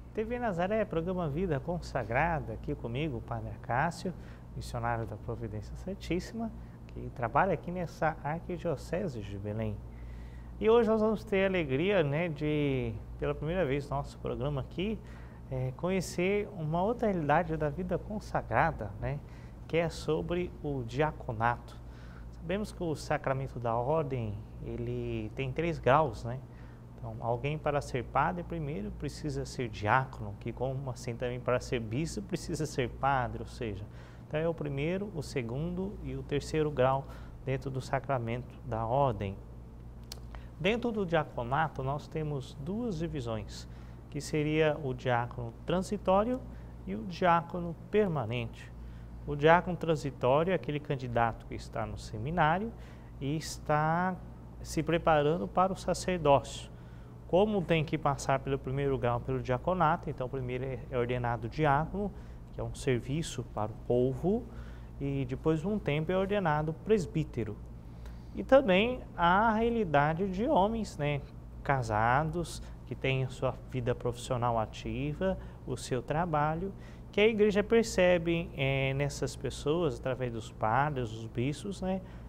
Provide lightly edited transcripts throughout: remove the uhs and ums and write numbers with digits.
TV Nazaré, programa Vida Consagrada, aqui comigo, o Padre Cássio, missionário da Providência Santíssima, que trabalha aqui nessa Arquidiocese de Belém. E hoje nós vamos ter a alegria, de, pela primeira vez no nosso programa aqui, conhecer uma outra realidade da vida consagrada, que é sobre o diaconato. Sabemos que o sacramento da ordem, ele tem 3 graus, Então, alguém para ser padre primeiro precisa ser diácono, que como assim também para ser bispo precisa ser padre, ou seja, então é o primeiro, o segundo e o terceiro grau dentro do sacramento da ordem. Dentro do diaconato nós temos 2 divisões, que seria o diácono transitório e o diácono permanente. O diácono transitório é aquele candidato que está no seminário e está se preparando para o sacerdócio. Como tem que passar pelo primeiro grau, pelo diaconato, então primeiro é ordenado diácono, que é um serviço para o povo, e depois de um tempo é ordenado presbítero. E também há a realidade de homens, casados, que têm a sua vida profissional ativa, o seu trabalho, que a igreja percebe nessas pessoas, através dos padres, dos bispos,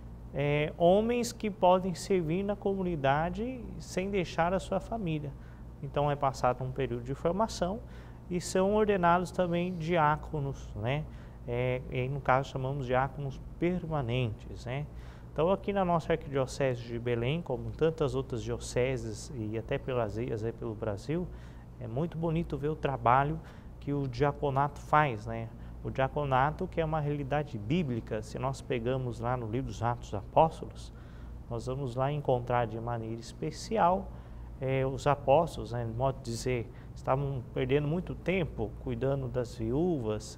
homens que podem servir na comunidade sem deixar a sua família. Então é passado um período de formação e são ordenados também diáconos, e no caso chamamos diáconos permanentes, Então aqui na nossa arquidiocese de Belém, como tantas outras dioceses e até pelas ilhas pelo Brasil, é muito bonito ver o trabalho que o diaconato faz, O diaconato, que é uma realidade bíblica, se nós pegamos lá no livro dos Atos dos Apóstolos, nós vamos lá encontrar de maneira especial os apóstolos, de modo de dizer, estavam perdendo muito tempo cuidando das viúvas,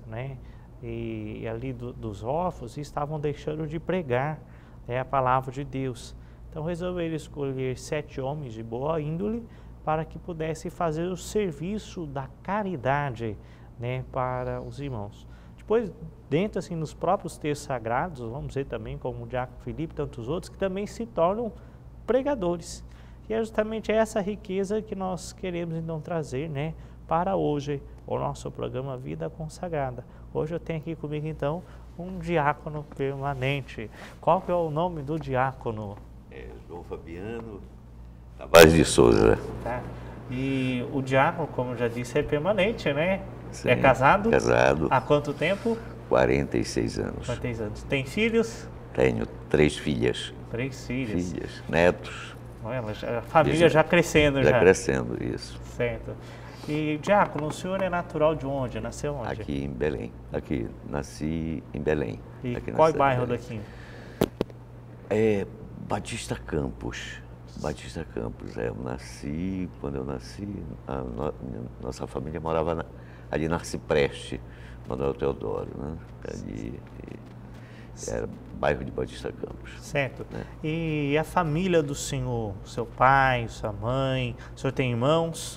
e ali dos órfãos, e estavam deixando de pregar a palavra de Deus. Então resolveram escolher 7 homens de boa índole para que pudessem fazer o serviço da caridade, para os irmãos. Depois, dentro assim, nos próprios textos sagrados, vamos ver também como o diácono Filipe e tantos outros, que também se tornam pregadores. E é justamente essa riqueza que nós queremos então trazer, para hoje, o nosso programa Vida Consagrada. Hoje eu tenho aqui comigo então um diácono permanente. Qual que é o nome do diácono? João Fabiano Tavares de Souza. Tá. E o diácono, como eu já disse, é permanente, Sim, é casado? Casado. Há quanto tempo? 46 anos. 46 anos. Tem filhos? Tenho 3 filhas. 3 filhos. Filhas, netos. Olha, a família já crescendo. Já crescendo, isso. Certo. E, diácono, o senhor é natural de onde? Nasceu onde? Aqui em Belém. Aqui, nasci em Belém. E aqui qual bairro daqui? Batista Campos. Batista Campos. Quando eu nasci, nossa família morava ali na Arcipreste, Manuel Teodoro, Ali, era bairro de Batista Campos. Certo. E a família do senhor, seu pai, sua mãe, o senhor tem irmãos?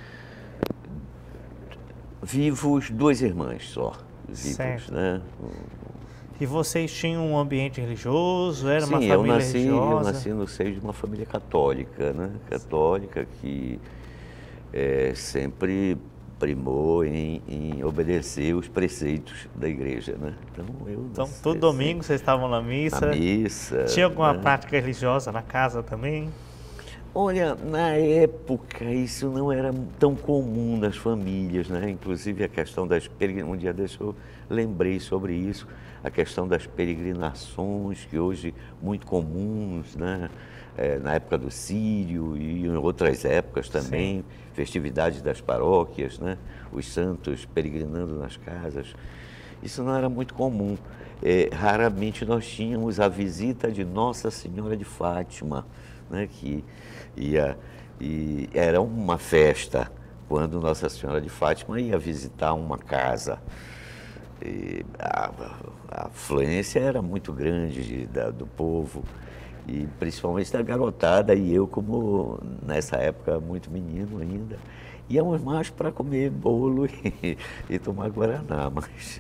Vivos 2 irmãs só, vivos, certo. E vocês tinham um ambiente religioso? Era Sim, uma família religiosa? Eu nasci no seio de uma família católica, Católica que sempre primou em obedecer os preceitos da igreja, Então, todo domingo vocês estavam na missa? Na missa. Tinha alguma prática religiosa na casa também? Olha, na época isso não era tão comum nas famílias, Inclusive a questão das peregrinações, um dia desse eu lembrei sobre isso, a questão das peregrinações, que hoje muito comuns, na época do Sírio e em outras épocas também, sim. Festividades das paróquias, Os santos peregrinando nas casas. Isso não era muito comum. Raramente nós tínhamos a visita de Nossa Senhora de Fátima, que e era uma festa quando Nossa Senhora de Fátima ia visitar uma casa. E a afluência era muito grande do povo, e principalmente da garotada, e eu, como nessa época muito menino ainda, íamos mais para comer bolo e tomar guaraná,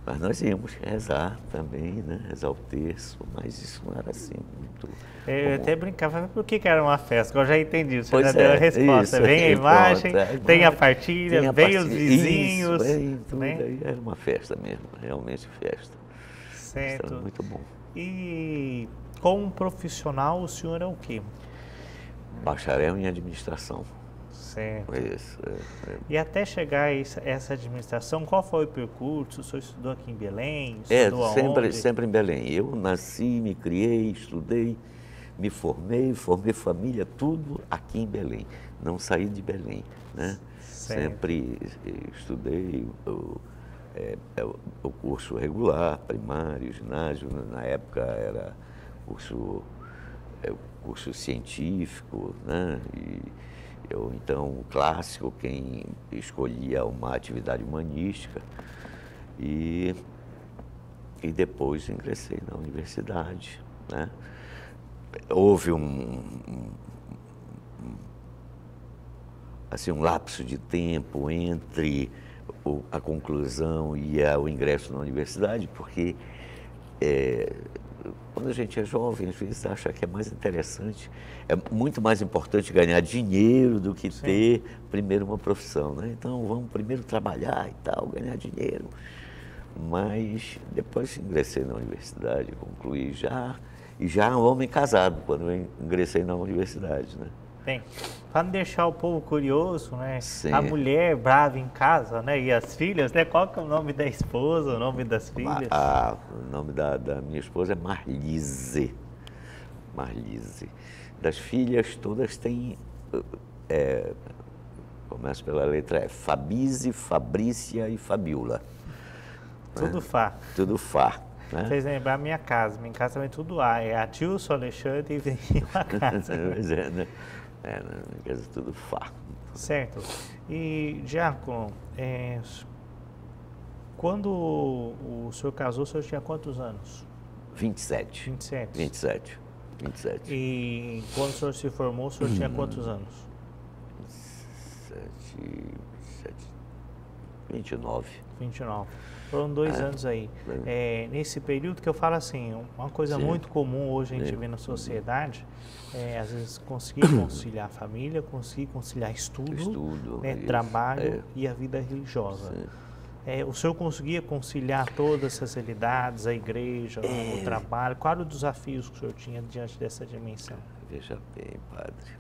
Mas nós íamos rezar também, né? Rezar o terço, mas isso não era assim muito Eu comum. até brincava, por que era uma festa? Eu já entendi, você Pois já deu a é, resposta. isso, Vem a aí, imagem, pronto, tem a partilha, tem a vem os partilha, vizinhos. isso, vem tudo, né? aí era uma festa mesmo, realmente festa. Isso era Certo. muito bom. E como profissional, o senhor é o quê? Bacharel em administração. Certo. Isso, E até chegar a essa administração, qual foi o percurso? O senhor estudou aqui em Belém? Estudou aonde? sempre em Belém. Eu nasci, me criei, estudei, me formei família, tudo aqui em Belém. Não saí de Belém, né? Certo. Sempre estudei o curso regular, primário, ginásio. Na época era curso científico, né? E eu, então, clássico, quem escolhia uma atividade humanística. E depois ingressei na universidade, né? Houve assim, um lapso de tempo entre a conclusão e o ingresso na universidade, porque quando a gente é jovem, às vezes acha que é mais interessante, é muito mais importante ganhar dinheiro do que ter primeiro uma profissão, né? Então vamos primeiro trabalhar e tal, ganhar dinheiro. Mas depois ingressei na universidade, concluí e já um homem casado quando eu ingressei na universidade, né? Bem, para não deixar o povo curioso, né? Sim. A mulher brava em casa, né? E as filhas, né? Qual que é o nome da esposa, o nome das filhas? O nome da minha esposa é Marlise. Marlise. Das filhas, todas têm... começo pela letra F. Fabízie, Fabrícia e Fabiola. Tudo Fá. Tudo Fá. Né? Vocês lembram a minha casa também tudo A. É a Tilson, Alexandre e vem a casa. Pois é, né? Na minha casa tudo Fá. Certo. E, Diácono, quando o senhor casou, o senhor tinha quantos anos? 27. 27. 27. E quando o senhor se formou, o senhor tinha quantos anos? 29. 29. Foram 2 anos aí. Nesse período que eu falo assim, uma coisa muito comum hoje a gente vê na sociedade, às vezes conseguir conciliar a família, conseguir conciliar estudo, né, trabalho e a vida religiosa. O senhor conseguia conciliar todas essas realidades, a igreja, o trabalho? Quais eram os desafios que o senhor tinha diante dessa dimensão? Veja bem, padre.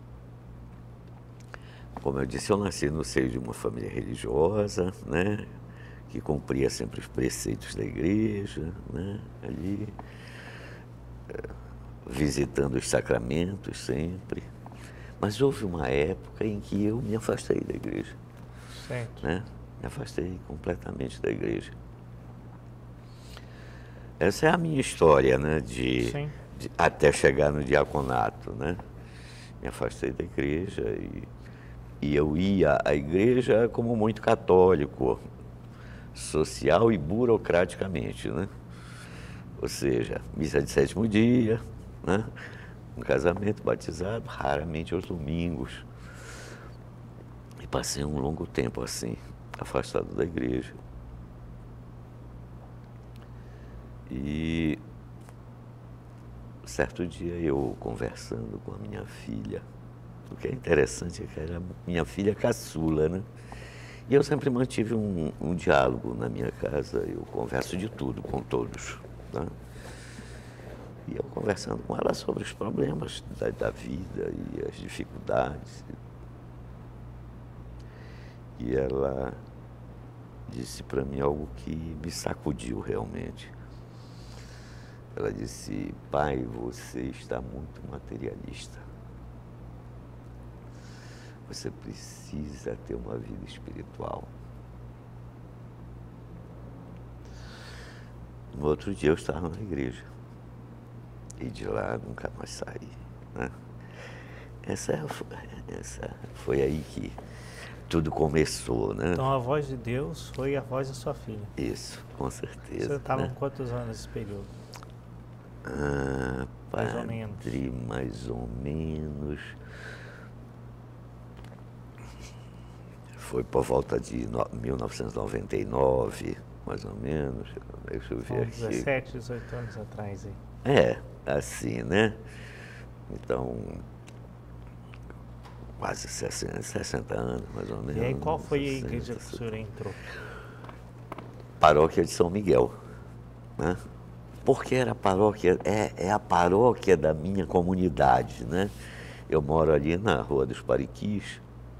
Como eu disse, eu nasci no seio de uma família religiosa, né? Que cumpria sempre os preceitos da igreja, né? Ali, visitando os sacramentos sempre. Mas houve uma época em que eu me afastei da igreja. Certo. Né? Me afastei completamente da igreja. Essa é a minha história, né? Até chegar no diaconato, né? Me afastei da igreja e eu ia à igreja como muito católico, social e burocraticamente, né? Ou seja, missa de 7º dia, né? Um casamento, batizado, raramente aos domingos. E passei um longo tempo assim, afastado da igreja. E certo dia eu conversando com a minha filha, o que é interessante é que era minha filha caçula, né? E eu sempre mantive um diálogo na minha casa, eu converso de tudo com todos, né? E eu conversando com ela sobre os problemas da vida e as dificuldades. E ela disse para mim algo que me sacudiu realmente. Ela disse: pai, você está muito materialista. Você precisa ter uma vida espiritual. No outro dia eu estava na igreja. E de lá nunca mais saí, né? Essa foi aí que tudo começou, né? Então a voz de Deus foi a voz da sua filha. Isso, com certeza. Você estava né? com quantos anos nesse período? Mais ou menos. Mais ou menos. Foi por volta de 1999, mais ou menos. Deixa eu ver São aqui. 17, 18 anos atrás aí. É, assim, né? Então, quase 60 anos, mais ou menos. E aí, qual foi a 60, igreja que o senhor entrou? Paróquia de São Miguel, né? Porque era a paróquia, é a paróquia da minha comunidade, né? Eu moro ali na Rua dos Pariquis,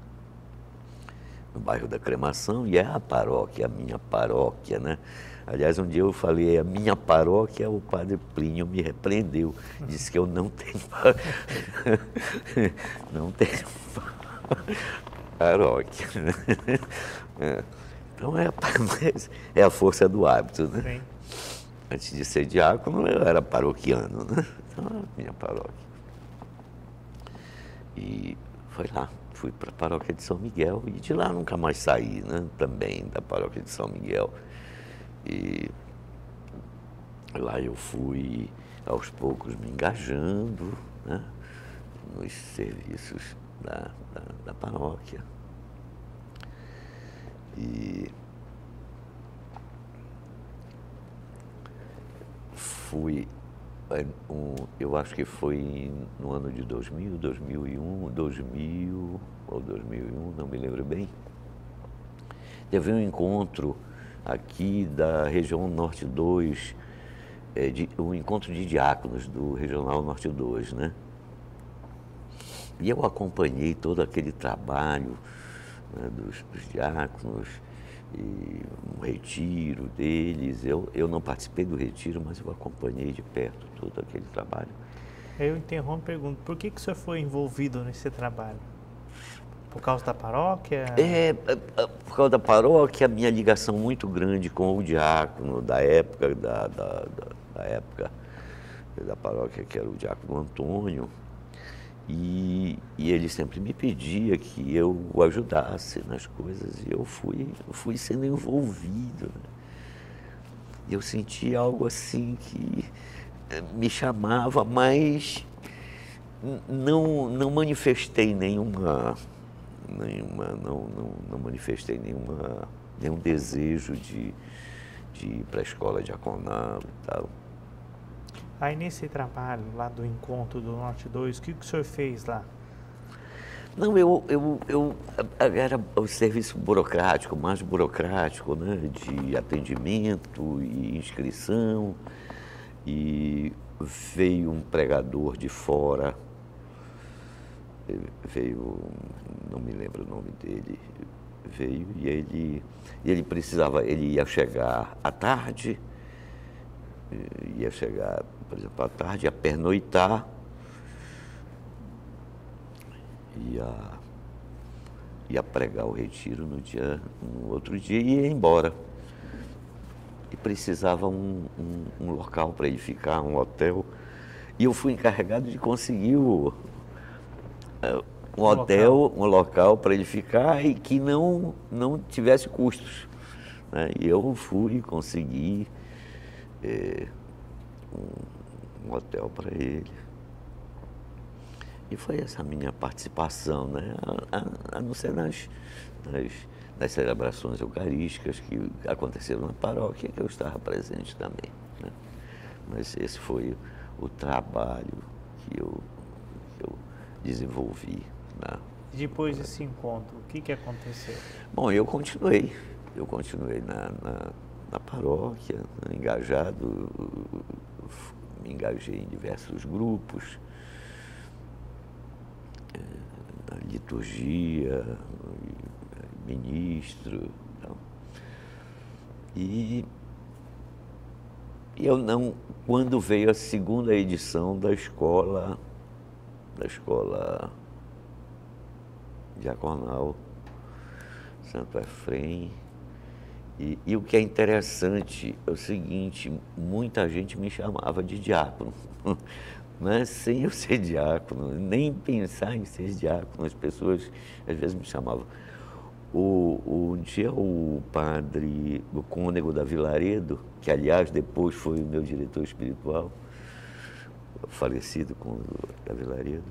no bairro da Cremação, e é a paróquia, a minha paróquia, né? Aliás, um dia eu falei, a minha paróquia, o padre Plínio me repreendeu, disse que eu não tenho não tenho paróquia, né? Então é a força do hábito, né? Sim. Antes de ser diácono, eu era paroquiano, né? Então, era a minha paróquia. E foi lá, fui para a paróquia de São Miguel e de lá nunca mais saí, né? Também da paróquia de São Miguel. E lá eu fui, aos poucos, me engajando, né? Nos serviços da paróquia. E fui, eu acho que foi no ano de 2000, 2001, 2000 ou 2001, não me lembro bem. Teve um encontro aqui da região Norte 2, um encontro de diáconos do Regional Norte 2, né? E eu acompanhei todo aquele trabalho, né, dos diáconos, e um retiro deles. Eu não participei do retiro, mas eu acompanhei de perto todo aquele trabalho. Eu interrompo e pergunto, por que o senhor foi envolvido nesse trabalho? Por causa da paróquia? Por causa da paróquia, a minha ligação muito grande com o diácono da época, da época da paróquia, que era o diácono Antônio, e ele sempre me pedia que eu o ajudasse nas coisas, e eu fui sendo envolvido, né? E eu senti algo assim que me chamava, mas não manifestei não manifestei nenhum desejo de ir para a escola diaconal e tal. Aí nesse trabalho lá do encontro do Norte 2, o que o senhor fez lá? Não, era o serviço burocrático, mais burocrático, né? De atendimento e inscrição. E veio um pregador de fora, não me lembro o nome dele, veio e ele ia chegar à tarde, por exemplo, à tarde, ia pernoitar, ia pregar o retiro no outro dia e ia embora. E precisava um local para ele ficar, um hotel. E eu fui encarregado de conseguir um local para ele ficar e que não tivesse custos, né? E eu fui conseguir um hotel para ele. E foi essa minha participação, né? A não ser nas celebrações eucarísticas que aconteceram na paróquia, que eu estava presente também, né? Mas esse foi o trabalho que eu desenvolvi. Né? Depois desse encontro, o que aconteceu? Bom, eu continuei na paróquia, né, engajado, me engajei em diversos grupos, na liturgia, ministro, então. E eu não, quando veio a segunda edição da escola diaconal Santo Efrem, e o que é interessante é o seguinte, muita gente me chamava de diácono, mas sem eu ser diácono, nem pensar em ser diácono, as pessoas às vezes me chamavam. Um dia o padre, o cônego da Vilaredo, que aliás depois foi o meu diretor espiritual, falecido cônego da Vilaredo,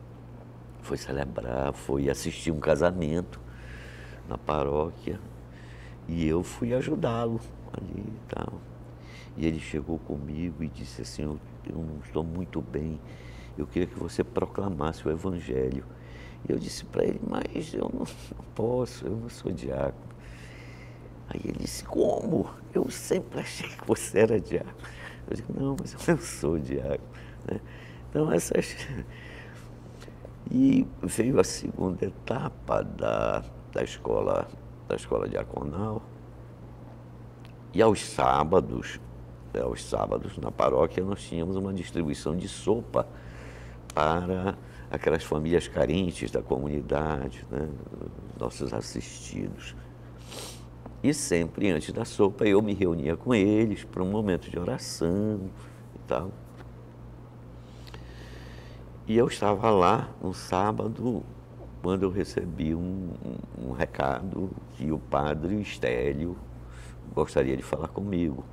foi assistir um casamento na paróquia e eu fui ajudá-lo ali e tal. E ele chegou comigo e disse assim, eu não estou muito bem, eu queria que você proclamasse o Evangelho. E eu disse para ele, mas eu não posso, eu não sou diácono. Aí ele disse, como? Eu sempre achei que você era diácono. Eu digo, não, mas eu sou diácono. Né? Então, E veio a segunda etapa da escola diaconal. E aos sábados na paróquia, nós tínhamos uma distribuição de sopa para aquelas famílias carentes da comunidade, né? Nossos assistidos. E sempre antes da sopa eu me reunia com eles para um momento de oração e tal. E eu estava lá no sábado quando eu recebi um recado que o padre Estélio gostaria de falar comigo.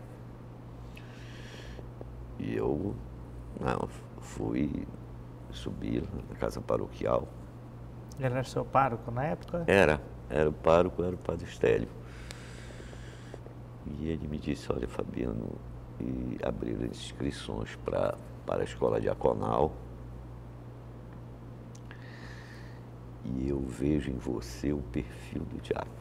E eu subi na casa paroquial. Ele era seu pároco na época? Era o pároco, era o padre Estélio. E ele me disse, olha, Fabiano, e abriram inscrições para a escola diaconal. E eu vejo em você o perfil do diácono.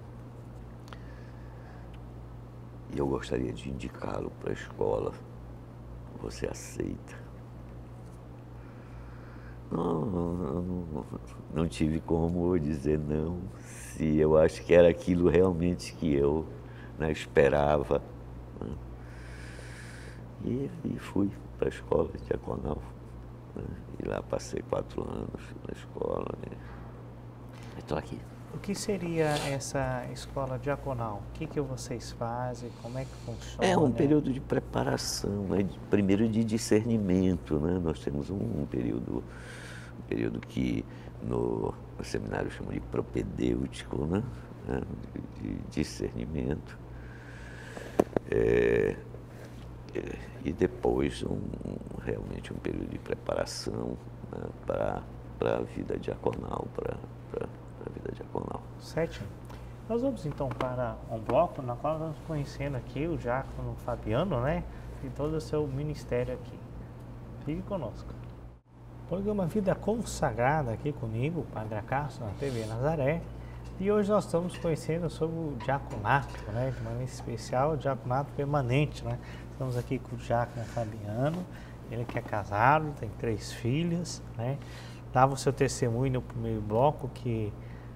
E eu gostaria de indicá-lo para a escola. Você aceita? Não tive como dizer não, se eu acho que era aquilo realmente que eu esperava. Né? E fui para a escola diaconal. Né? E lá passei 4 anos na escola. Né? Estou aqui. O que seria essa escola diaconal? O que vocês fazem? Como é que funciona? É um período de preparação, né? Primeiro de discernimento, né? Nós temos um período que no seminário chama de propedêutico, né? De discernimento. E depois realmente um período de preparação, né? Para a vida diaconal, para a vida diaconal. Certo. Nós vamos então para um bloco na qual nós vamos conhecendo aqui o diácono Fabiano, né? E todo o seu ministério aqui. Fique conosco. Programa Vida Consagrada aqui comigo, o Padre Acácio, na TV Nazaré. E hoje nós estamos conhecendo sobre o diaconato, né? De maneira especial, o diaconato permanente, né? Estamos aqui com o diácono Fabiano, ele que é casado, tem 3 filhas, né? Dava o seu testemunho no primeiro bloco que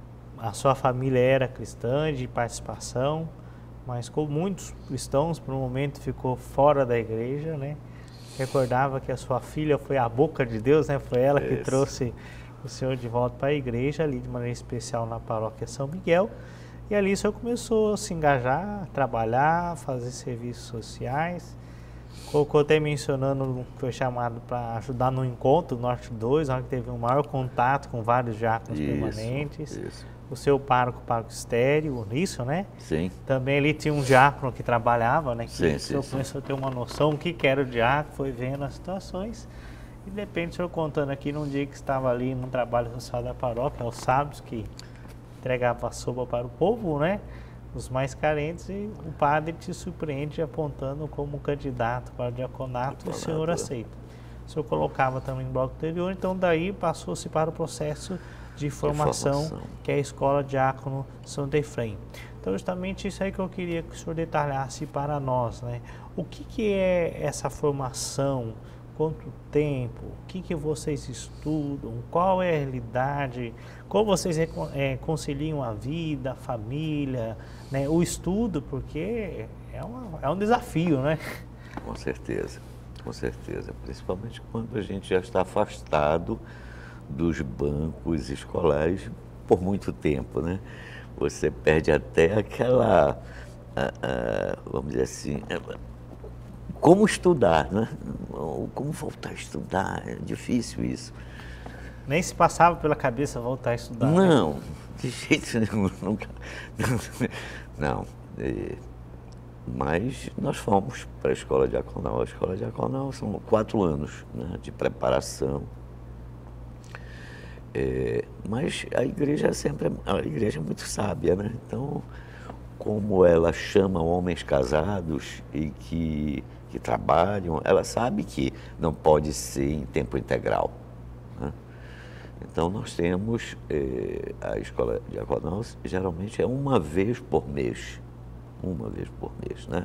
a sua família era cristã, de participação, mas como muitos cristãos, por um momento ficou fora da igreja, né? Recordava que a sua filha foi a boca de Deus, né? Foi ela que trouxe o senhor de volta para a igreja, ali de maneira especial na paróquia São Miguel. E ali o senhor começou a se engajar, a trabalhar, fazer serviços sociais. Colocou até mencionando que foi chamado para ajudar no encontro do Norte 2, onde teve um maior contato com vários diáconos permanentes. Isso. O seu pároco Estéreo, isso, né? Sim. Também ali tinha um diácono que trabalhava, né? Que sim, o senhor começou a ter uma noção do que era o diácono, foi vendo as situações. E de repente o senhor contando aqui num dia que estava ali no trabalho social da paróquia, aos sábados, que entregava a sopa para o povo, né? Os mais carentes, e o padre te surpreende apontando como candidato para o diaconato, o senhor aceita. O senhor colocava também no bloco anterior, então daí passou-se para o processo de formação, que é a Escola Diácono Santo Efrem. Então justamente isso aí que eu queria que o senhor detalhasse para nós, né? O que é essa formação? Quanto tempo? O que vocês estudam? Qual é a realidade? Como vocês conciliam a vida, a família, né? O estudo, porque é um desafio, né? Com certeza, principalmente quando a gente já está afastado dos bancos escolares por muito tempo, né? Você perde até aquela, vamos dizer assim, como estudar, né? Como voltar a estudar, é difícil isso. Nem se passava pela cabeça voltar a estudar. Não, né? De jeito nenhum, nunca. Não. Mas nós fomos para a escola diaconal. A escola diaconal são 4 anos, né, de preparação. Mas a igreja é muito sábia, né? Então, como ela chama homens casados e que trabalham, ela sabe que não pode ser em tempo integral, né? Então, nós temos a escola diaconal, geralmente é uma vez por mês, né?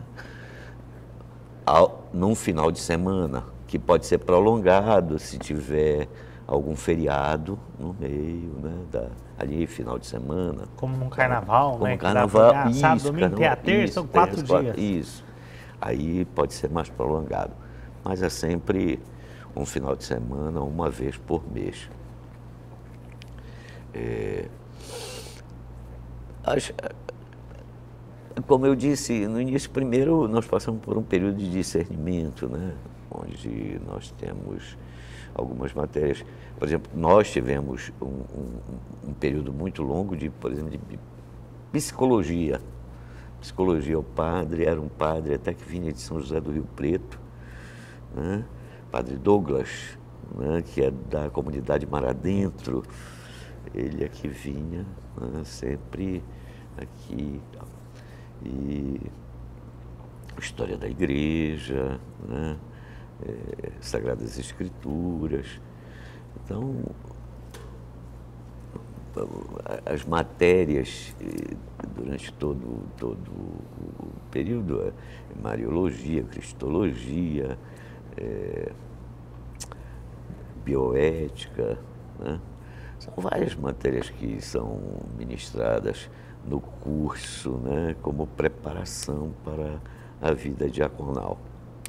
Num final de semana, que pode ser prolongado se tiver algum feriado no meio, né? Ali, final de semana. Como um carnaval, como né? Um carnaval, isso, sábado, domingo, tem a terça, são 4 dias. Isso. Aí pode ser mais prolongado. Mas é sempre um final de semana, uma vez por mês. Como eu disse no início, primeiro nós passamos por um período de discernimento, né? Onde nós temos algumas matérias. Por exemplo, nós tivemos um período muito longo por exemplo, de psicologia. Psicologia, o padre era um padre até que vinha de São José do Rio Preto, né? Padre Douglas, né? Que é da comunidade Mar Adentro. Ele aqui vinha, né? Sempre aqui. E história da igreja, né? Sagradas Escrituras. Então, as matérias durante todo o período, Mariologia, Cristologia, bioética, né? São várias matérias que são ministradas no curso, né? Como preparação para a vida diaconal.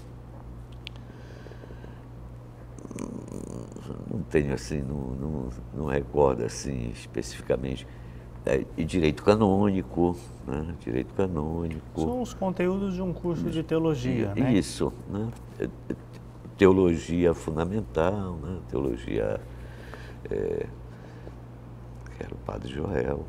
Não tenho assim, não recordo assim especificamente. E direito canônico, né? Direito canônico. São os conteúdos de um curso de teologia, né? Isso, né? Teologia fundamental, né? Teologia, que era o Padre Joel.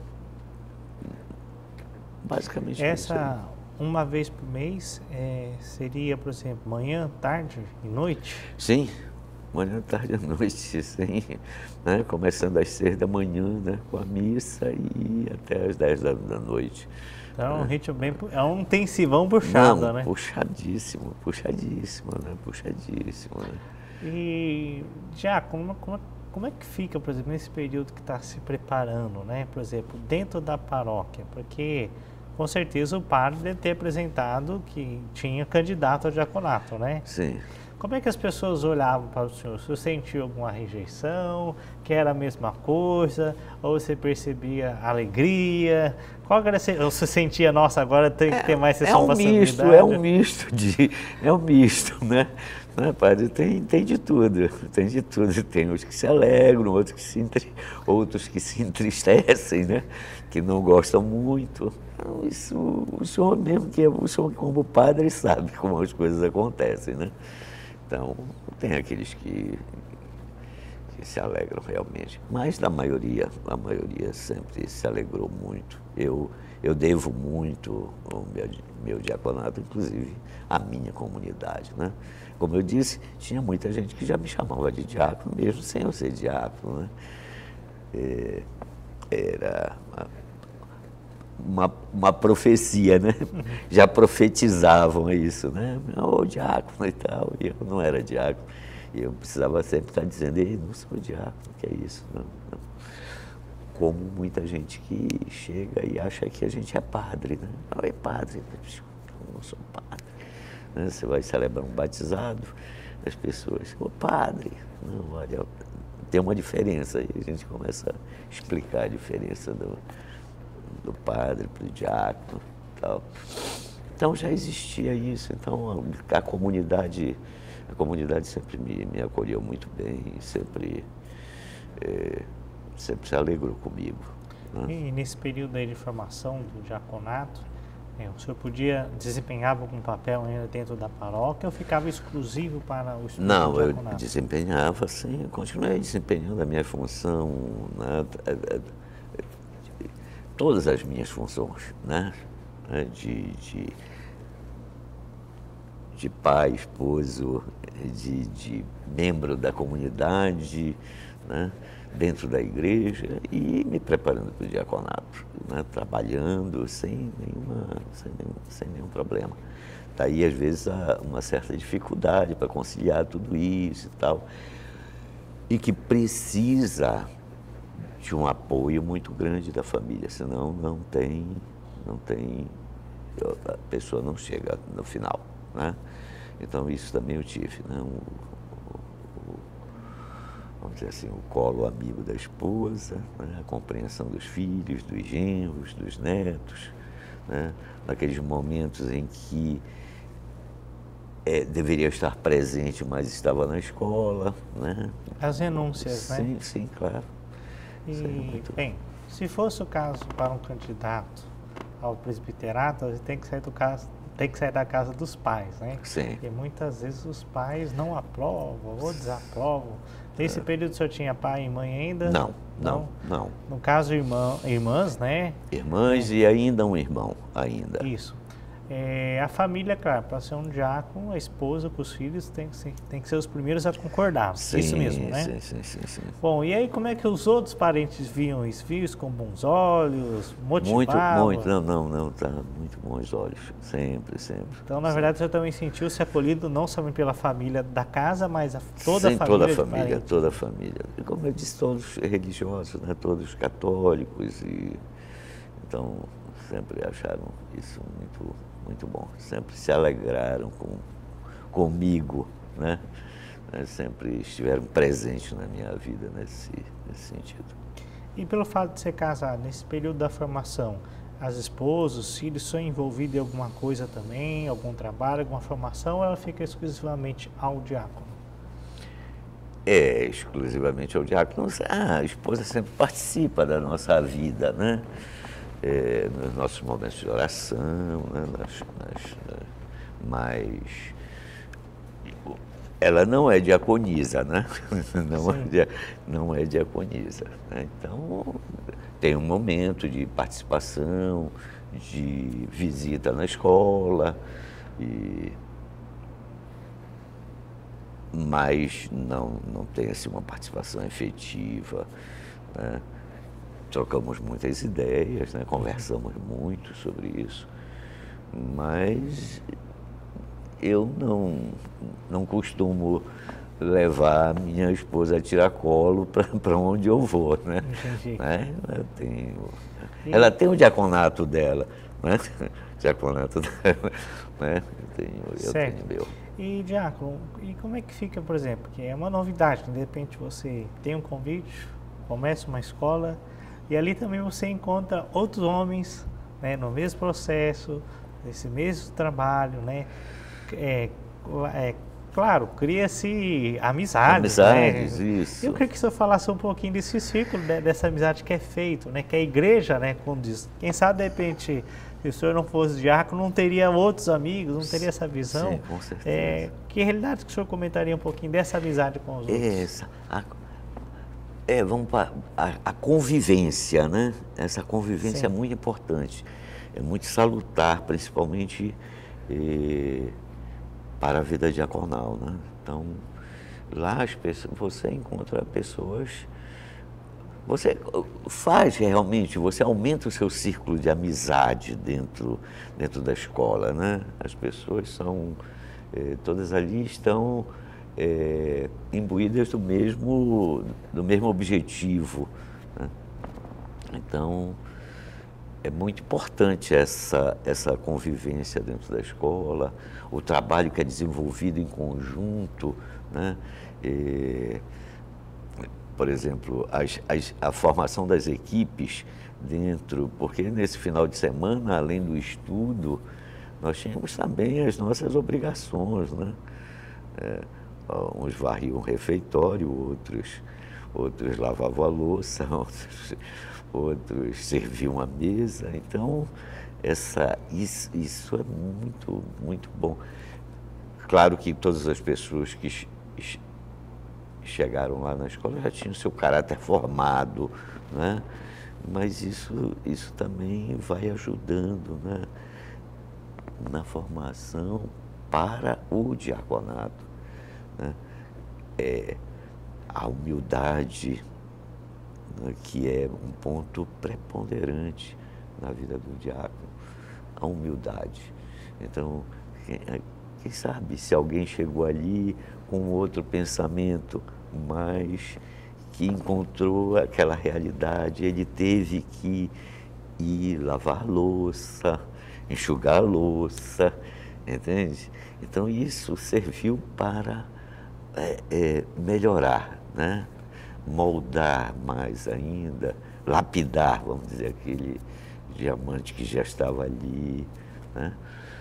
Basicamente essa uma vez por mês seria, por exemplo, manhã, tarde e noite? Sim, manhã, tarde e noite, sim, né? Começando às 6 da manhã, né? Com a missa e até às 10 da noite. Então, um ritmo bem, é um intensivão puxado, não, né? Puxadíssimo, né? Puxadíssimo, né? E, Diácono, como é que fica, por exemplo, nesse período que está se preparando, né? Por exemplo, dentro da paróquia, porque com certeza o padre deve ter apresentado que tinha candidato ao diaconato, né? Sim. Como é que as pessoas olhavam para o senhor? Você sentiu alguma rejeição, que era a mesma coisa, ou você percebia alegria? Qual era, ou você sentia, nossa, agora tem que ter mais sessão para santidade? É um misto, né? Né, padre? Tem de tudo, Tem os que se alegram, outros que se entristecem, né? Que não gostam muito. Então, isso, o senhor mesmo, o senhor como padre sabe como as coisas acontecem, né? Então, tem aqueles que se alegram realmente, mas a maioria sempre se alegrou muito. Eu devo muito ao meu diaconato, inclusive à minha comunidade, né? Como eu disse, tinha muita gente que já me chamava de diácono, mesmo sem eu ser diácono, né? Era uma profecia, né? Já profetizavam isso, né? Ô, diácono e tal, e eu não era diácono. E eu precisava sempre estar dizendo, ei, não sou diácono, que é isso? Não. Como muita gente que chega e acha que a gente é padre, né? Oi, padre, eu não sou padre. Né? Você vai celebrar um batizado, as pessoas, ô, padre, não, olha, tem uma diferença. Aí a gente começa a explicar a diferença do padre para o diácono e tal. Então já existia isso. Então a comunidade sempre me acolheu muito bem, sempre se alegrou comigo, né? E nesse período aí de formação do diaconato, o senhor desempenhava algum papel ainda dentro da paróquia ou ficava exclusivo para o estudo do diaconato? Não, eu desempenhava, sim, continuei desempenhando a minha função, né? Todas as minhas funções, né? De pai, esposo, de membro da comunidade, né? Dentro da igreja e me preparando para o diaconato. né, trabalhando sem nenhum problema. Daí, às vezes, há uma certa dificuldade para conciliar tudo isso e tal, e que precisa de um apoio muito grande da família, senão não tem, a pessoa não chega no final, né? Então, isso também eu tive, né? Vamos dizer assim, o colo amigo da esposa, né? A compreensão dos filhos, dos genros, dos netos, né? Naqueles momentos em que deveria estar presente, mas estava na escola, né? As renúncias, né? Sim, sim, claro. E, bem, se fosse o caso para um candidato ao presbiterato, ele tem que sair da casa dos pais, né? Sim. E muitas vezes os pais não aprovam ou desaprovam. Nesse período o senhor tinha pai e mãe ainda? Não. No caso, irmãs, né? Irmãs e ainda um irmão, ainda. Isso. A família, claro, para ser um diácono, a esposa com os filhos tem que ser os primeiros a concordar. Sim, isso mesmo, né? Sim. Bom, e aí como é que os outros parentes viam isso? Viam isso com bons olhos? Motivavam? Muito, não, tá muito bons olhos, sempre. Então, na verdade, você também sentiu-se acolhido não somente pela família da casa, mas toda Sim, a família. toda a família. E como eu disse, todos religiosos, né? Todos católicos, e então sempre acharam isso muito bom. Sempre se alegraram comigo, né? Sempre estiveram presentes na minha vida nesse sentido. E pelo fato de ser casado, nesse período da formação, as esposas, os filhos são envolvidos em alguma coisa também, algum trabalho, alguma formação, ou ela fica exclusivamente ao diácono? Exclusivamente ao diácono. A esposa sempre participa da nossa vida, né? Nos nossos momentos de oração, né? Mas ela não é diaconisa, né? Não é diaconisa, né? Então, tem um momento de participação, de visita na escola, mas não tem assim, uma participação efetiva, né? Trocamos muitas ideias, né? Conversamos muito sobre isso, mas eu não costumo levar a minha esposa a tiracolo para onde eu vou, né? Né? Ela tem o diaconato dela, né? Diaconato dela, né? Eu tenho meu. E, diácono, e como é que fica, por exemplo, que é uma novidade, de repente você tem um convite, começa uma escola, e ali também você encontra outros homens, né, no mesmo processo, nesse mesmo trabalho, né? Claro, cria-se amizades, né? Isso. Eu queria que o senhor falasse um pouquinho desse círculo, dessa amizade que é feito, né? Que a igreja, né, condiz. Quem sabe, de repente, se o senhor não fosse diácono, não teria outros amigos, não teria essa visão. Sim, com certeza. Que realidade que o senhor comentaria um pouquinho dessa amizade com os outros? Vamos para a convivência, né? Essa convivência é muito importante, é muito salutar, principalmente para a vida diaconal, né? Então, lá você encontra pessoas, você faz realmente, você aumenta o seu círculo de amizade dentro da escola, né? As pessoas todas ali estão imbuídas do mesmo objetivo, né? Então, é muito importante essa convivência dentro da escola, o trabalho que é desenvolvido em conjunto, né? Por exemplo, a formação das equipes porque nesse final de semana, além do estudo, nós tínhamos também as nossas obrigações, né? Uns varriam o refeitório, outros lavavam a louça, outros serviam a mesa. Então, isso é muito, muito bom. Claro que todas as pessoas que chegaram lá na escola já tinham seu caráter formado, né? Mas isso também vai ajudando, né, na formação para o diaconato, né? A humildade, né, que é um ponto preponderante na vida do diácono, a humildade. Então, quem sabe se alguém chegou ali com outro pensamento, mas que encontrou aquela realidade, ele teve que ir lavar louça, enxugar louça, entende? Então isso serviu para melhorar, né? Moldar mais ainda, lapidar, vamos dizer, aquele diamante que já estava ali, né?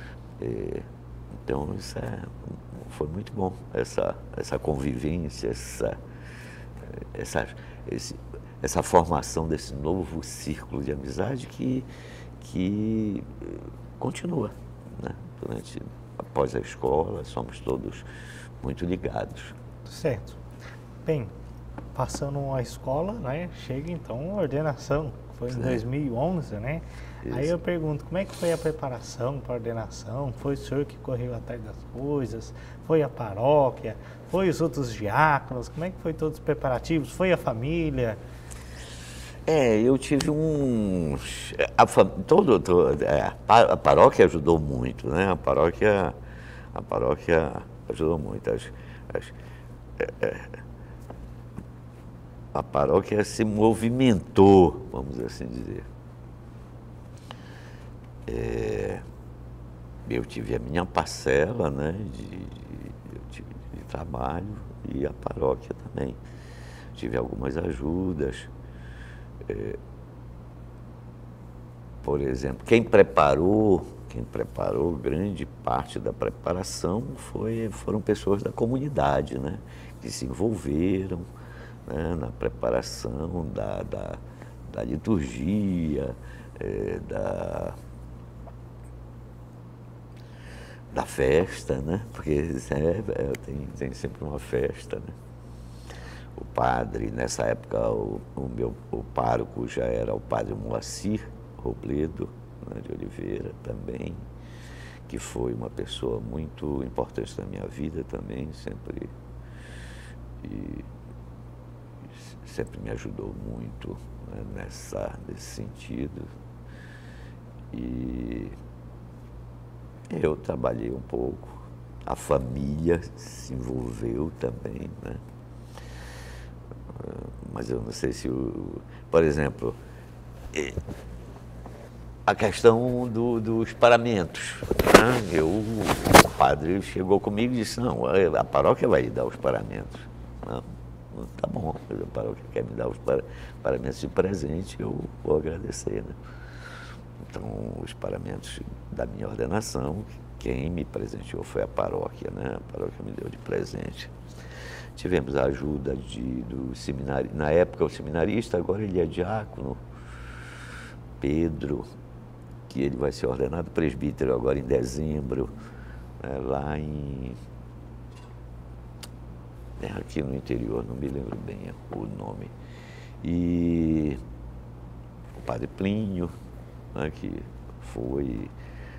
Então isso foi muito bom, essa convivência, essa formação desse novo círculo de amizade que continua, né? Após a escola, somos todos muito ligados. Certo. Bem, passando a escola, né, chega então a ordenação, foi em 2011, né? Isso. Aí eu pergunto, como é que foi a preparação para a ordenação? Foi o senhor que correu atrás das coisas? Foi a paróquia? Foi os outros diáconos? Como é que foi todos os preparativos? Foi a família? Eu tive uns... A paróquia ajudou muito, né? A paróquia ajudou muito. A paróquia se movimentou, vamos assim dizer. Eu tive a minha parcela, né, de trabalho, e a paróquia também. Tive algumas ajudas. Por exemplo, quem preparou grande parte da preparação foram pessoas da comunidade, né, que se envolveram, né, na preparação da liturgia, da festa, né? Porque tem sempre uma festa, né? O padre, nessa época, o pároco já era o padre Moacir Robledo, né, de Oliveira também, que foi uma pessoa muito importante na minha vida também, sempre me ajudou muito, né, nesse sentido. E eu trabalhei um pouco, a família se envolveu também, né? Mas eu não sei se, por exemplo, a questão dos paramentos, né? O padre chegou comigo e disse, não, a paróquia vai lhe dar os paramentos. Não, tá bom, a paróquia quer me dar os paramentos de presente, eu vou agradecer, né? Então, os paramentos da minha ordenação, quem me presenteou foi a paróquia, né? A paróquia me deu de presente. Tivemos a ajuda do seminário, na época o seminarista, agora ele é diácono, Pedro, que ele vai ser ordenado presbítero agora em dezembro, né? Lá aqui no interior, não me lembro bem o nome. E o padre Plínio, né, que foi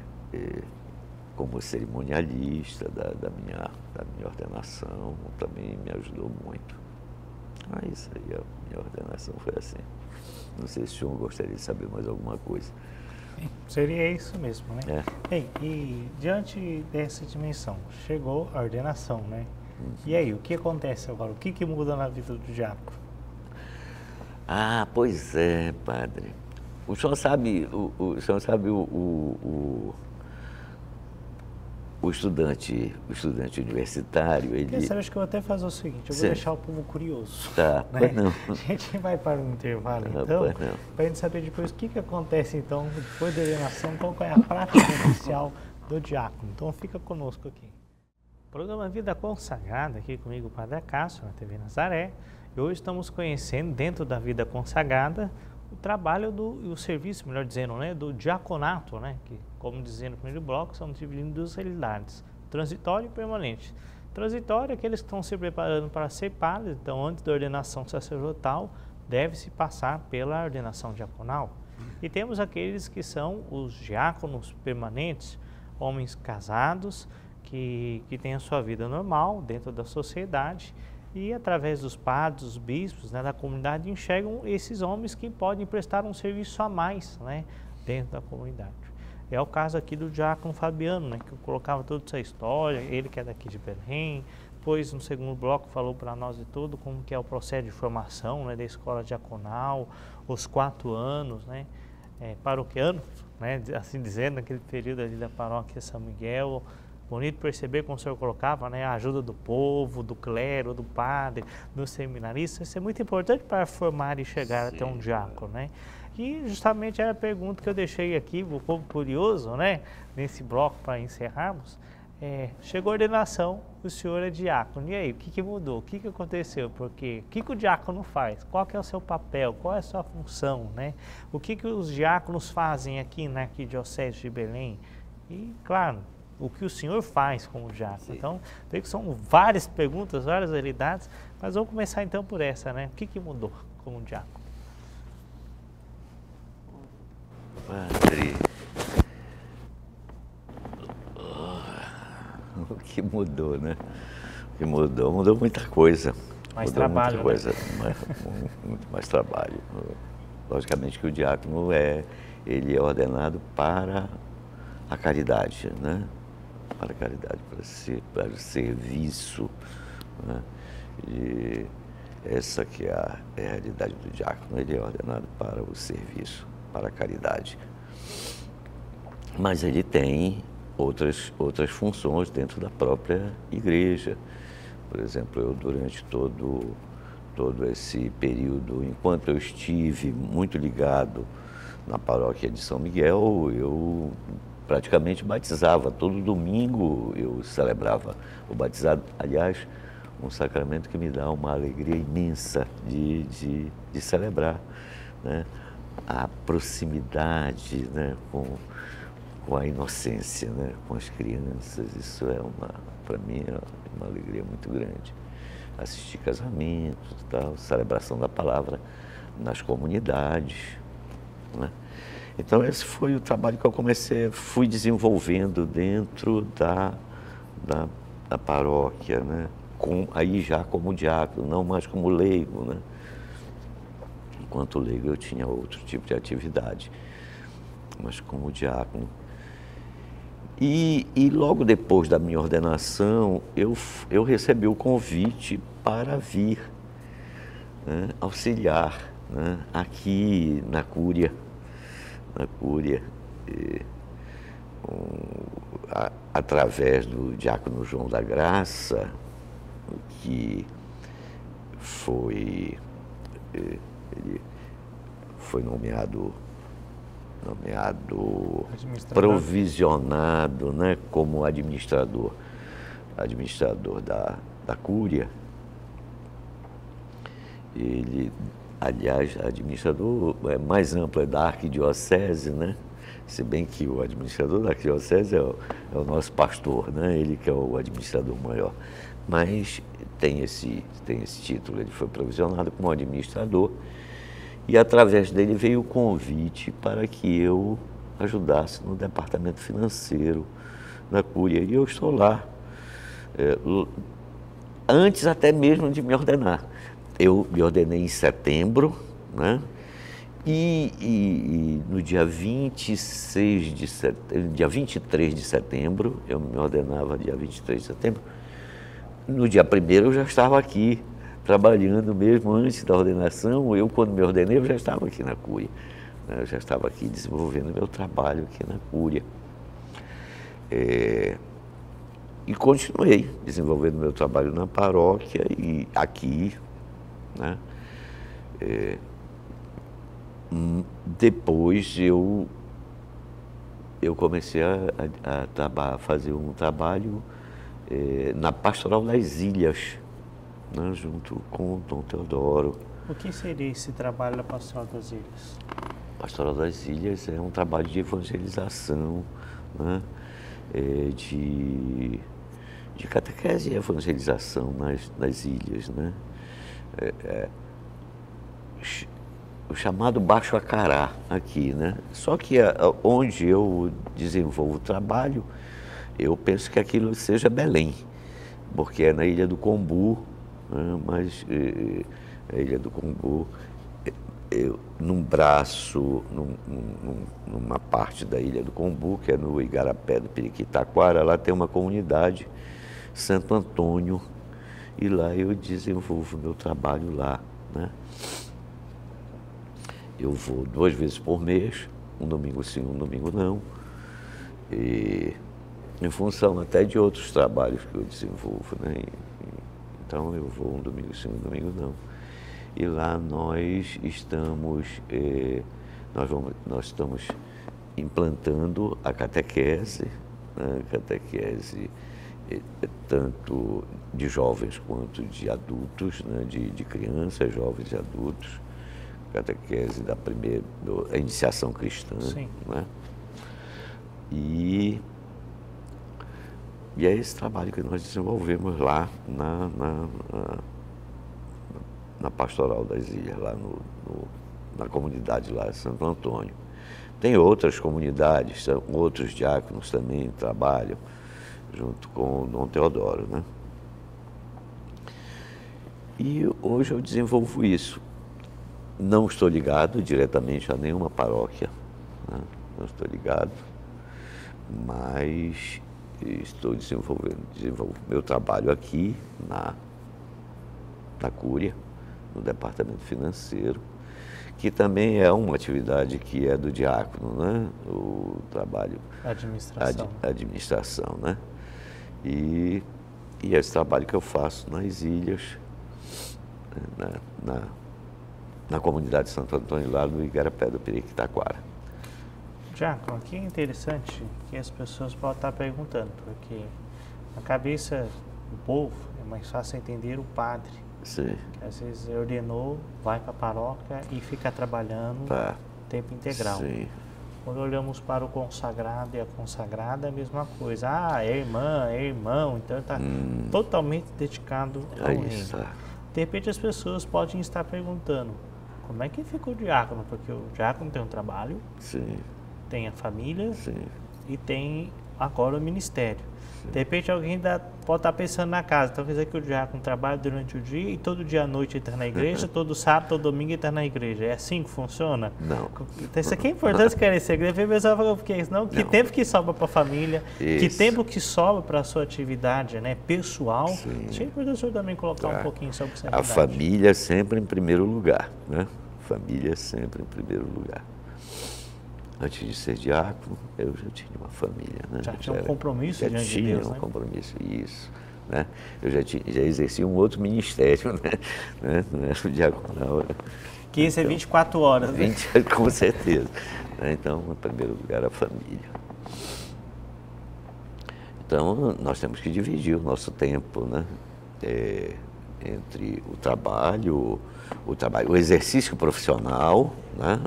como cerimonialista da minha ordenação, também me ajudou muito. Isso aí, a minha ordenação foi assim. Não sei se o senhor gostaria de saber mais alguma coisa. Seria isso mesmo, né? Bem, e diante dessa dimensão, chegou a ordenação, né? E aí, o que acontece agora? O que muda na vida do diácono? Pois é, padre. O senhor sabe, o estudante universitário, ele... Sabe, acho que eu vou até fazer o seguinte, eu vou deixar o povo curioso. Tá, né? Pois não. A gente vai para um intervalo, então, para a gente saber depois o que acontece, então, depois da ordenação, qual é a prática oficial do diácono. Então, fica conosco aqui. Programa Vida Consagrada, aqui comigo, o Padre Cássio, na TV Nazaré. E hoje estamos conhecendo, dentro da Vida Consagrada, o trabalho o serviço, melhor dizendo, né, do diaconato, né, que, como dizendo no primeiro bloco, são divididos em duas realidades, transitório e permanente. Transitório é aqueles que estão se preparando para ser padres, então antes da ordenação sacerdotal, deve-se passar pela ordenação diaconal. E temos aqueles que são os diáconos permanentes, homens casados, que têm a sua vida normal dentro da sociedade, e através dos padres, dos bispos, né, da comunidade, enxergam esses homens que podem prestar um serviço a mais, né, dentro da comunidade. É o caso aqui do diácono Fabiano, né, que colocava toda essa história, ele que é daqui de Belém. Depois, no segundo bloco, falou para nós de tudo como que é o processo de formação, né, da escola diaconal, os 4 anos, né, paroquiano, né, assim dizendo, naquele período ali da paróquia São Miguel. Bonito perceber como o senhor colocava, né, a ajuda do povo, do clero, do padre, do seminarista. Isso é muito importante para formar e chegar até um diácono, né? E justamente era a pergunta que eu deixei aqui, o povo curioso, né, nesse bloco para encerrarmos. Chegou a ordenação, o senhor é diácono. E aí, o que mudou? O que aconteceu? Porque o que o diácono faz? Qual que é o seu papel? Qual é a sua função, né? O que os diáconos fazem aqui na Arquidiocese de Belém? E, claro, o que o senhor faz como diácono. Sim. Então, vejo que são várias perguntas, várias realidades, mas vamos começar então por essa, né? O que mudou como diácono? Padre, o que mudou, né? O que mudou muita coisa. Mais trabalho, muita coisa, né? Muito mais trabalho. Logicamente que o diácono ele é ordenado para a caridade, né? Para a caridade, para o serviço, né? E essa que é a realidade do diácono, ele é ordenado para o serviço, para a caridade. Mas ele tem outras funções dentro da própria igreja. Por exemplo, eu durante todo esse período, enquanto eu estive muito ligado na paróquia de São Miguel, eu praticamente batizava. Todo domingo eu celebrava o batizado. Aliás, um sacramento que me dá uma alegria imensa de celebrar, né? A proximidade, né? com a inocência, né? Com as crianças. Isso para mim, é uma alegria muito grande. Assistir casamentos, tal, celebração da palavra nas comunidades, né? Então, esse foi o trabalho que eu fui desenvolvendo dentro da paróquia, né? Aí já como diácono, não mais como leigo, né? Enquanto leigo eu tinha outro tipo de atividade, mas como diácono. E logo depois da minha ordenação, eu recebi o convite para vir, né, auxiliar, né, aqui na Cúria. Através do diácono João da Graça, que ele foi nomeado provisionado, né, como administrador da Cúria. Ele, aliás, administrador mais amplo da arquidiocese, né? Se bem que o administrador da arquidiocese é o nosso pastor, né? Ele que é o administrador maior. Mas tem esse título, ele foi provisionado como administrador e através dele veio o convite para que eu ajudasse no departamento financeiro da Cúria. E eu estou lá, antes até mesmo de me ordenar. Eu me ordenei em setembro, né? E no dia 23 de setembro, eu me ordenava dia 23 de setembro, no dia 1º eu já estava aqui, trabalhando mesmo antes da ordenação. Quando me ordenei, eu já estava aqui na Cúria, né? Eu já estava aqui desenvolvendo meu trabalho aqui na Cúria. E continuei desenvolvendo meu trabalho na paróquia e aqui, né? Depois eu comecei a fazer um trabalho na Pastoral das Ilhas, né, junto com o Dom Teodoro. O que seria esse trabalho da Pastoral das Ilhas? Pastoral das Ilhas é um trabalho de evangelização, né, de catequese e evangelização nas ilhas, né? O chamado Baixo Acará aqui, né? Só que onde eu desenvolvo o trabalho, eu penso que aquilo seja Belém, porque é na Ilha do Combu, né? Mas a Ilha do Combu num braço, numa parte da Ilha do Combu, que é no Igarapé do Periquitaquara, lá tem uma comunidade, Santo Antônio, e lá eu desenvolvo meu trabalho lá, né? Eu vou 2 vezes por mês, um domingo sim, um domingo não, e em função até de outros trabalhos que eu desenvolvo, né? Então eu vou um domingo sim, um domingo não. E lá nós estamos implantando a catequese, né? Catequese tanto de jovens quanto de adultos, né? De crianças, jovens e adultos, catequese da iniciação cristã, né? E é esse trabalho que nós desenvolvemos lá na Pastoral das Ilhas, lá na comunidade lá de Santo Antônio. Tem outras comunidades, outros diáconos também trabalham junto com o Dom Teodoro, né? E hoje eu desenvolvo isso. Não estou ligado diretamente a nenhuma paróquia, né? Não estou ligado, mas estou desenvolvendo meu trabalho aqui na Cúria, no departamento financeiro, que também é uma atividade que é do diácono, né? O trabalho administração, né? E esse trabalho que eu faço nas ilhas, na comunidade de Santo Antônio, lá do Igarapé do Periquitaquara. Diácono, aqui é interessante que as pessoas podem estar perguntando, porque na cabeça do povo é mais fácil entender o padre. Sim. Que às vezes ordenou, vai para a paróquia e fica trabalhando tempo integral. Sim. Quando olhamos para o consagrado e a consagrada, é a mesma coisa. Ah, é irmã, é irmão, então está totalmente dedicado ao reino. De repente as pessoas podem estar perguntando, como é que fica o diácono? Porque o diácono tem um trabalho, sim, tem a família, sim, e tem agora o ministério. De repente alguém pode estar pensando na casa, então quer dizer que o diácono trabalha durante o dia e todo dia à noite entra na igreja, todo sábado, todo domingo entra na igreja. É assim que funciona? Não. Então isso aqui é importante esclarecer, porque senão que tempo que sobra para a família, que tempo que sobra para a sua atividade, né, pessoal. Sim. Achei importante o senhor também colocar um pouquinho sobre essa A família sempre em primeiro lugar, né? Família sempre em primeiro lugar. Antes de ser diácono, eu já tinha uma família, né? Já tinha um compromisso diante de Deus, né? Compromisso, isso, né? Eu já exercia um outro ministério, né? Não era o diaconal. Que esse é 24 horas, né? Com certeza. Então, em primeiro lugar, a família. Então, nós temos que dividir o nosso tempo, né? Entre o trabalho, o exercício profissional, né?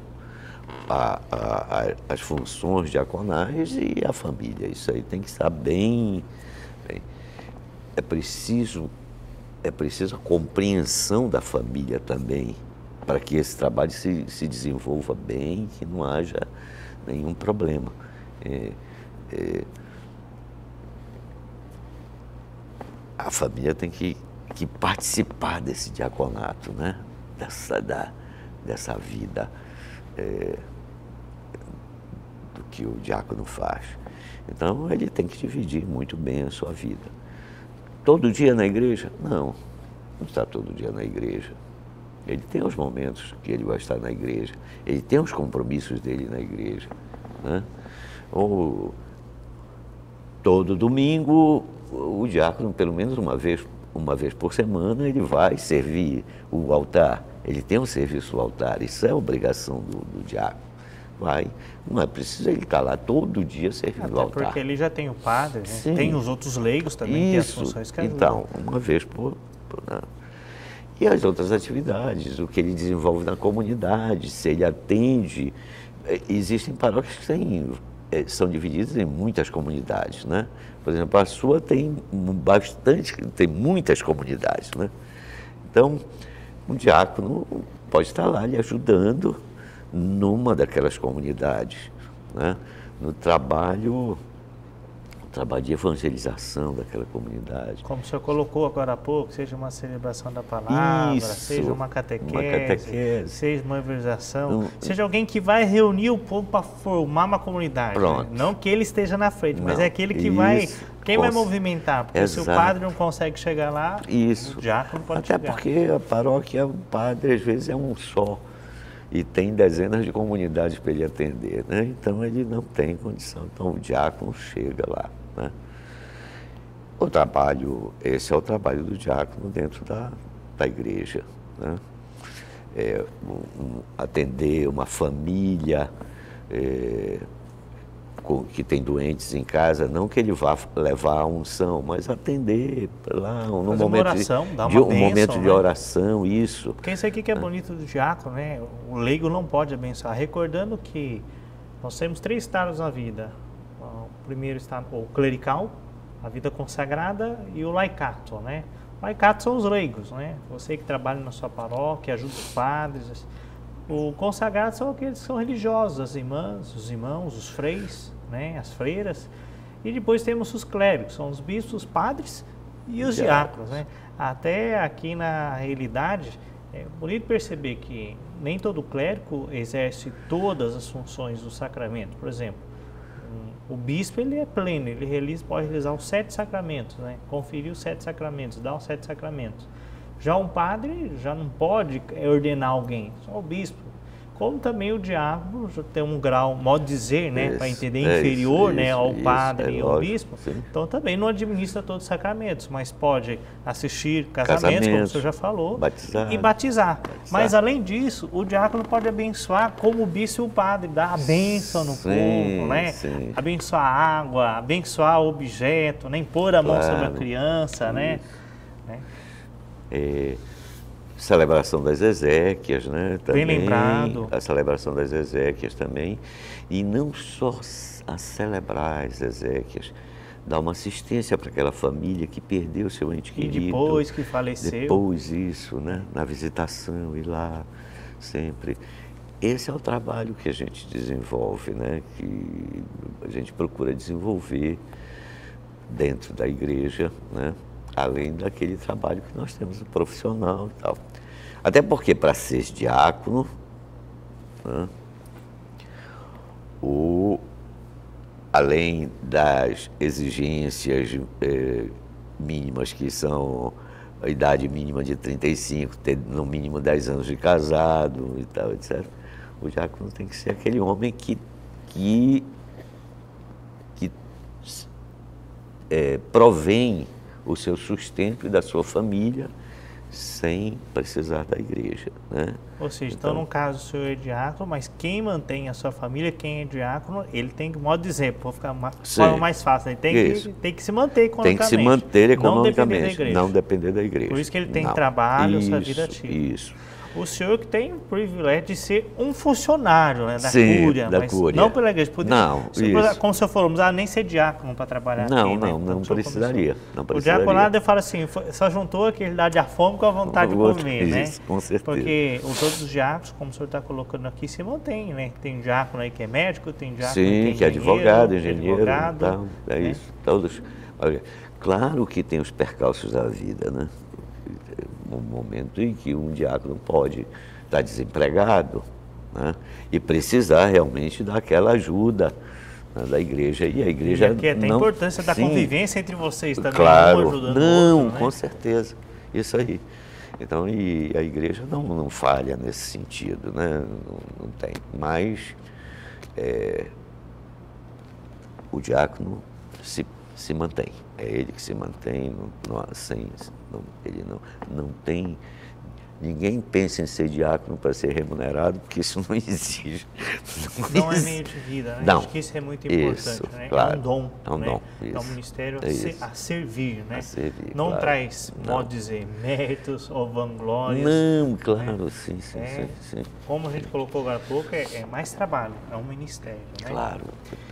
As funções diaconais e a família. Isso aí tem que estar bem. É preciso a compreensão da família também, para que esse trabalho se desenvolva bem, que não haja nenhum problema. A família tem que participar desse diaconato, né? Dessa vida. Do que o diácono faz. Então, ele tem que dividir muito bem a sua vida. Todo dia na igreja? Não está todo dia na igreja. Ele tem os momentos que ele vai estar na igreja, ele tem os compromissos dele na igreja, né? Ou todo domingo, o diácono, pelo menos uma vez por semana, ele vai servir o altar. Ele tem um serviço ao altar, isso é obrigação do diácono. Não é preciso ele estar lá todo dia servindo o altar. Porque ele já tem o padre, né? Tem os outros leigos também, tem as funções que ajudam. Então, uma vez por ano. E as outras atividades, o que ele desenvolve na comunidade, se ele atende. Existem paróquias que são divididas em muitas comunidades, né? Por exemplo, a sua tem muitas comunidades, né? Então, um diácono pode estar lá lhe ajudando numa daquelas comunidades, né? No trabalho trabalho de evangelização daquela comunidade. Como o senhor colocou agora há pouco, seja uma celebração da palavra, Isso, seja uma catequese, seja uma evangelização, seja alguém que vai reunir o povo para formar uma comunidade. Pronto. Né? Não que ele esteja na frente, mas Não, é aquele que isso, vai... Quem vai movimentar? Porque se o Exato. padre não consegue chegar lá, Isso. o diácono pode Até chegar. porque a paróquia, o padre, às vezes, é um só. E tem dezenas de comunidades para ele atender, né? Então ele não tem condição. Então o diácono chega lá, né? O trabalho, esse é o trabalho do diácono dentro da igreja, né? Atender uma família que tem doentes em casa, não que ele vá levar a unção, mas atender lá no Fazer uma oração, dar uma de um bênção, momento de né? oração, isso. Porque isso aqui que é bonito do diácono, né? O leigo não pode abençoar. Recordando que nós temos 3 estados na vida. O primeiro estado, o clerical, a vida consagrada e o laicato, né? O laicato são os leigos, né? Você que trabalha na sua paróquia, ajuda os padres. O consagrado são aqueles que são religiosos, as irmãs, os irmãos, os freis, né? As freiras. E depois temos os clérigos, são os bispos, os padres e os diáconos, né? Até aqui na realidade, é bonito perceber que nem todo clérigo exerce todas as funções do sacramento. Por exemplo, o bispo ele é pleno, ele pode realizar os 7 sacramentos, né? Conferir os 7 sacramentos, dar os 7 sacramentos. Já um padre já não pode ordenar alguém, só o bispo. Como também o diácono já tem um grau, modo de dizer, né, para entender, inferior, né, ao padre e ao bispo. Sim. Então também não administra todos os sacramentos, mas pode assistir casamentos, como o senhor já falou, e batizar. Mas além disso, o diácono pode abençoar como o bispo e o padre, dar a bênção no povo, né? Sim. Abençoar a água, abençoar o objeto, né, impor a mão sobre a criança, né? Celebração das exéquias, né? Também, bem lembrado. A celebração das exéquias também. E não só a celebrar as exéquias, dar uma assistência para aquela família que perdeu seu ente querido. E depois que faleceu. Depois isso, né? Na visitação, ir lá sempre. Esse é o trabalho que a gente desenvolve, né? Que a gente procura desenvolver dentro da igreja, né? Além daquele trabalho que nós temos no profissional e tal. Até porque, para ser diácono, né, além das exigências mínimas, que são a idade mínima de 35, ter no mínimo 10 anos de casado e tal, etc., o diácono tem que ser aquele homem que provém o seu sustento e da sua família sem precisar da igreja, né? Ou seja, então no caso o senhor é diácono, mas quem mantém a sua família, quem é diácono, ele tem que, modo de dizer, para ficar uma forma mais fácil, ele tem que se manter economicamente. Tem que se manter economicamente, não depender da igreja. Por isso que ele tem trabalho, sua vida ativa. Isso. O senhor que tem o privilégio de ser um funcionário, né, da Sim, Cúria, da mas Cúria. não pela igreja. Não, isso. Como o senhor falou, não precisava nem ser diácono para trabalhar aqui, né? Não precisaria. O diaconado fala assim, só juntou aquele da fome com a vontade de comer, né? Isso, com certeza. Porque todos os diáconos, como o senhor está colocando aqui, se mantêm, né? Tem diácono aí que é médico, tem diácono que é advogado, engenheiro, tal, é né? isso. Todos. Olha, claro que tem os percalços da vida, né? Um momento em que um diácono pode estar desempregado, né? E precisar realmente daquela ajuda, né, da igreja. E a igreja aqui até não... a importância da convivência entre vocês também. Claro, um ajudando o outro, né? Com certeza. Isso aí. Então, e a igreja não falha nesse sentido, né? Não tem. Mas o diácono se mantém. É ele que se mantém, ele não tem... Ninguém pensa em ser diácono para ser remunerado, porque isso não existe. Não é meio de vida, né? Não. Acho que isso é muito importante, Isso, né? claro. É um dom, É um né? dom, É um isso. ministério a servir, né? A servir, não claro. traz, Não. modo de dizer, méritos ou vanglórias. Não, claro, sim. Como a gente colocou agora há pouco, é mais trabalho, é um ministério, né? Claro.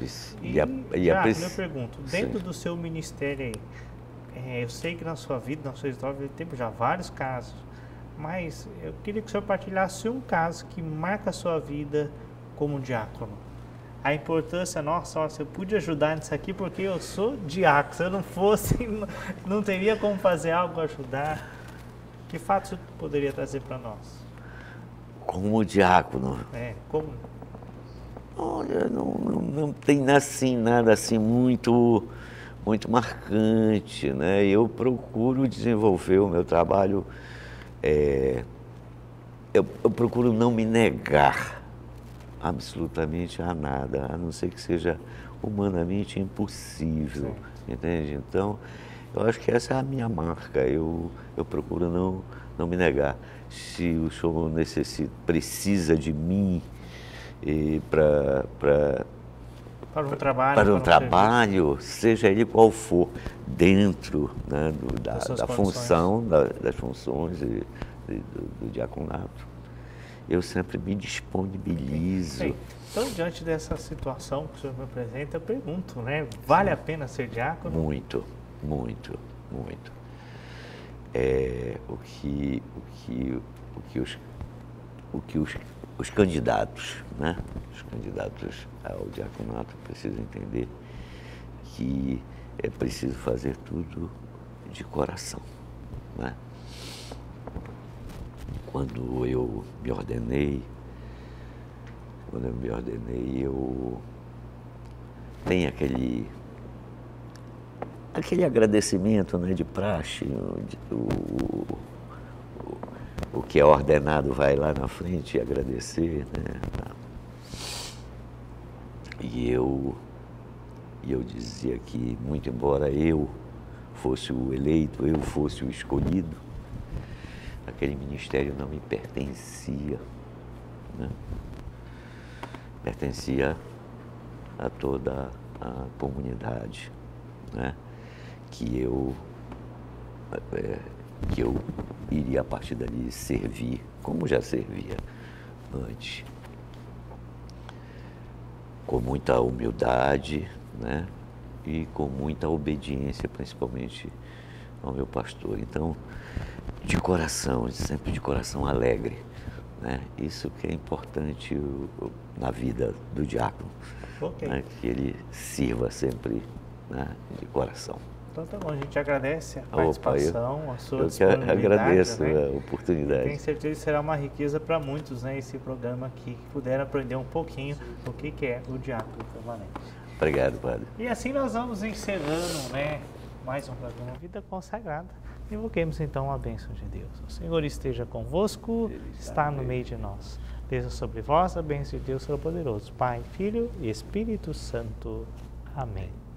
Eu pergunto, dentro do seu ministério aí, eu sei que na sua vida, na sua história, teve já vários casos, mas eu queria que o senhor partilhasse um caso que marca a sua vida como diácono. a importância, nossa, você pude ajudar nisso aqui porque eu sou diácono, se eu não fosse, não teria como fazer algo, ajudar. Que fato você poderia trazer para nós? Como diácono? Como? Olha, não tem assim, nada assim muito marcante, né? Eu procuro desenvolver o meu trabalho, eu procuro não me negar absolutamente a nada, a não ser que seja humanamente impossível, entende? Então, eu acho que essa é a minha marca, eu procuro não me negar. Se o senhor precisa de mim para um trabalho, seja ele qual for, dentro, né, da função, das funções do diaconato, eu sempre me disponibilizo. Bem, então, diante dessa situação que o senhor me apresenta, eu pergunto, né? Vale a pena ser diácono? Muito, muito, muito. O que os candidatos, né? Os candidatos ao diaconato precisam entender que é preciso fazer tudo de coração, né? Quando eu me ordenei, eu tenho aquele agradecimento, né, de praxe, o que é ordenado vai lá na frente e agradecer, né? E eu dizia que, muito embora eu fosse o eleito, eu fosse o escolhido, aquele ministério não me pertencia, né? Pertencia a toda a comunidade, né? Que eu iria a partir dali servir, como já servia antes, com muita humildade, né? E com muita obediência, principalmente ao meu pastor. Então, de coração, sempre de coração alegre, né? Isso que é importante na vida do diácono, né? Que ele sirva sempre, né, de coração. Então tá bom, a gente agradece a participação, a sua disponibilidade. Eu que agradeço, né, a oportunidade. Tenho certeza que será uma riqueza para muitos, né, esse programa aqui, que puderam aprender um pouquinho o que é o diácono permanente. Obrigado, padre. E assim nós vamos encerrando, né, mais um programa Vida Consagrada. Invoquemos então a bênção de Deus. O Senhor esteja convosco, está no meio de nós. Desça sobre vós a bênção de Deus Todo-Poderoso, Pai, Filho e Espírito Santo. Amém.